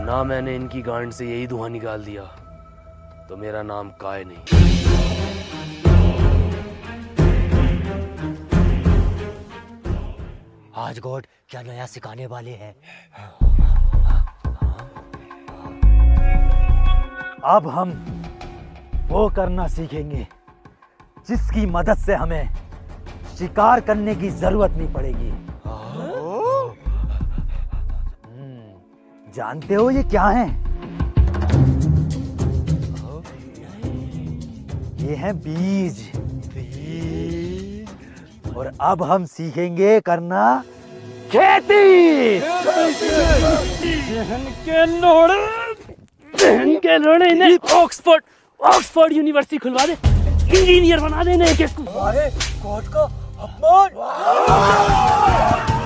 ना मैंने इनकी गांड से यही धुआं निकाल दिया तो मेरा नाम काय नहीं। आज गॉड क्या नया सिखाने वाले हैं। अब हम वो करना सीखेंगे जिसकी मदद से हमें शिकार करने की जरूरत नहीं पड़ेगी। जानते हो ये क्या है? ये हैं बीज। और अब हम सीखेंगे करना खेती। के लोड़े ने ऑक्सफोर्ड यूनिवर्सिटी खुलवा दे, इंजीनियर बना देने एक। हमारे कोर्ट का अपमान।